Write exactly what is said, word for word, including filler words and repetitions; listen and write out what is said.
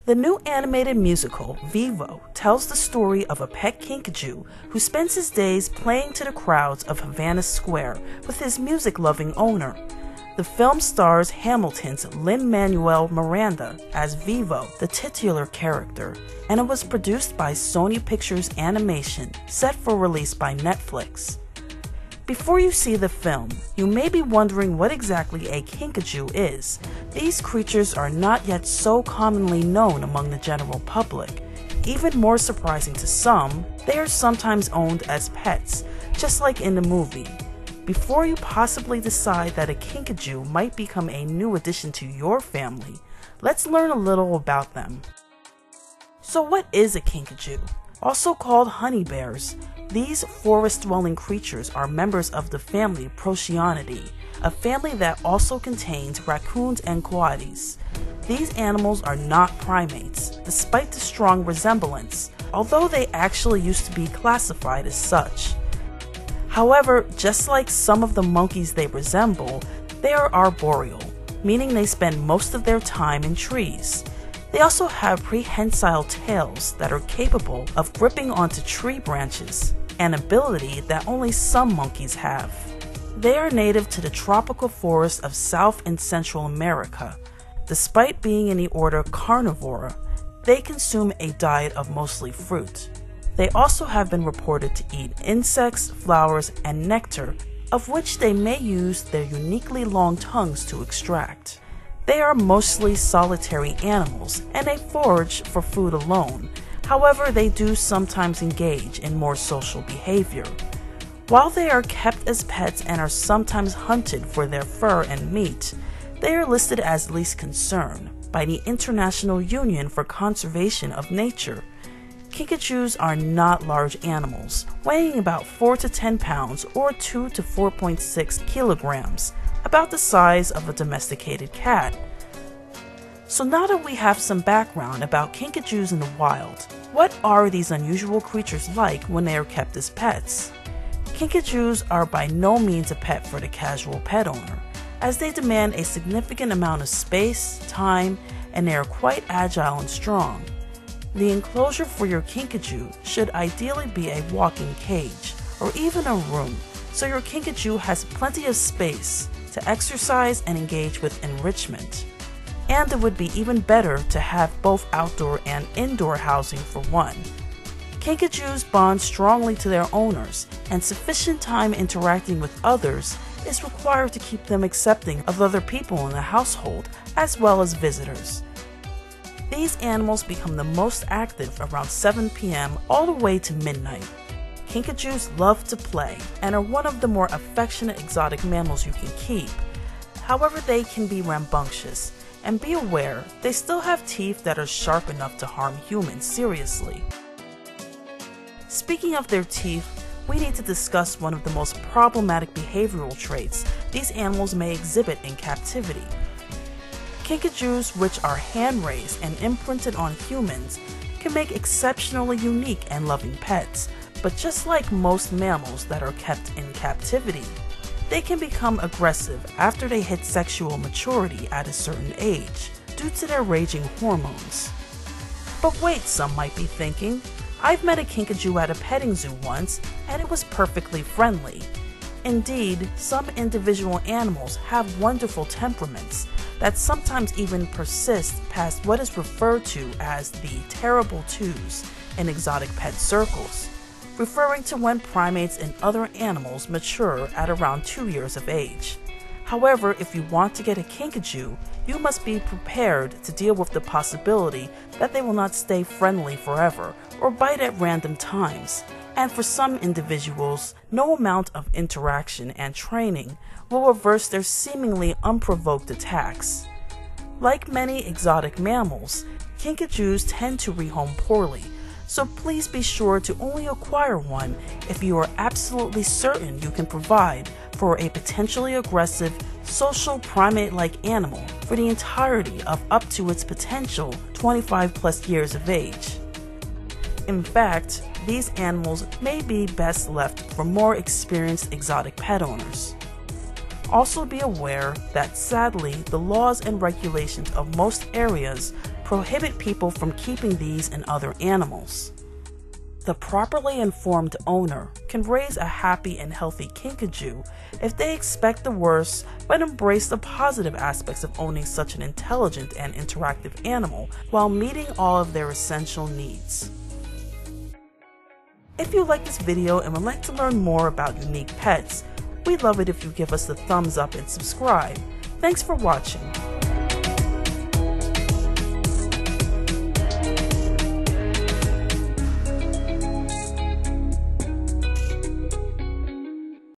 The new animated musical, Vivo, tells the story of a pet kinkajou who spends his days playing to the crowds of Havana Square with his music-loving owner. The film stars Hamilton's Lin-Manuel Miranda as Vivo, the titular character, and it was produced by Sony Pictures Animation, set for release by Netflix. Before you see the film, you may be wondering what exactly a kinkajou is. These creatures are not yet so commonly known among the general public. Even more surprising to some, they are sometimes owned as pets, just like in the movie. Before you possibly decide that a kinkajou might become a new addition to your family, let's learn a little about them. So what is a kinkajou? Also called honey bears, these forest-dwelling creatures are members of the family Procyonidae, a family that also contains raccoons and coatis. These animals are not primates, despite the strong resemblance, although they actually used to be classified as such. However, just like some of the monkeys they resemble, they are arboreal, meaning they spend most of their time in trees. They also have prehensile tails that are capable of gripping onto tree branches, an ability that only some monkeys have. They are native to the tropical forests of South and Central America. Despite being in the order Carnivora, they consume a diet of mostly fruit. They also have been reported to eat insects, flowers, and nectar, of which they may use their uniquely long tongues to extract. They are mostly solitary animals, and they forage for food alone. However, they do sometimes engage in more social behavior. While they are kept as pets and are sometimes hunted for their fur and meat, they are listed as least concern by the International Union for Conservation of Nature. Kinkajous are not large animals, weighing about four to ten pounds or two to four point six kilograms, about the size of a domesticated cat. So now that we have some background about kinkajous in the wild, what are these unusual creatures like when they are kept as pets? Kinkajous are by no means a pet for the casual pet owner, as they demand a significant amount of space, time, and they are quite agile and strong. The enclosure for your kinkajou should ideally be a walk-in cage, or even a room, so your kinkajou has plenty of space to exercise and engage with enrichment. And it would be even better to have both outdoor and indoor housing for one. Kinkajous bond strongly to their owners, and sufficient time interacting with others is required to keep them accepting of other people in the household, as well as visitors. These animals become the most active around seven p m all the way to midnight. Kinkajous love to play and are one of the more affectionate exotic mammals you can keep. However, they can be rambunctious, and be aware they still have teeth that are sharp enough to harm humans seriously. Speaking of their teeth, we need to discuss one of the most problematic behavioral traits these animals may exhibit in captivity. Kinkajous, which are hand-raised and imprinted on humans, can make exceptionally unique and loving pets, but just like most mammals that are kept in captivity, they can become aggressive after they hit sexual maturity at a certain age, due to their raging hormones. But wait, some might be thinking, I've met a kinkajou at a petting zoo once, and it was perfectly friendly. Indeed, some individual animals have wonderful temperaments that sometimes even persist past what is referred to as the terrible twos in exotic pet circles, referring to when primates and other animals mature at around two years of age. However, if you want to get a kinkajou, you must be prepared to deal with the possibility that they will not stay friendly forever or bite at random times. And for some individuals, no amount of interaction and training will reverse their seemingly unprovoked attacks. Like many exotic mammals, kinkajous tend to rehome poorly, so please be sure to only acquire one if you are absolutely certain you can provide for a potentially aggressive, social primate-like animal for the entirety of up to its potential twenty-five plus years of age. In fact, these animals may be best left for more experienced exotic pet owners. Also be aware that sadly, the laws and regulations of most areas prohibit people from keeping these and other animals. The properly informed owner can raise a happy and healthy kinkajou if they expect the worst but embrace the positive aspects of owning such an intelligent and interactive animal while meeting all of their essential needs. If you like this video and would like to learn more about unique pets, we'd love it if you give us a thumbs up and subscribe. Thanks for watching.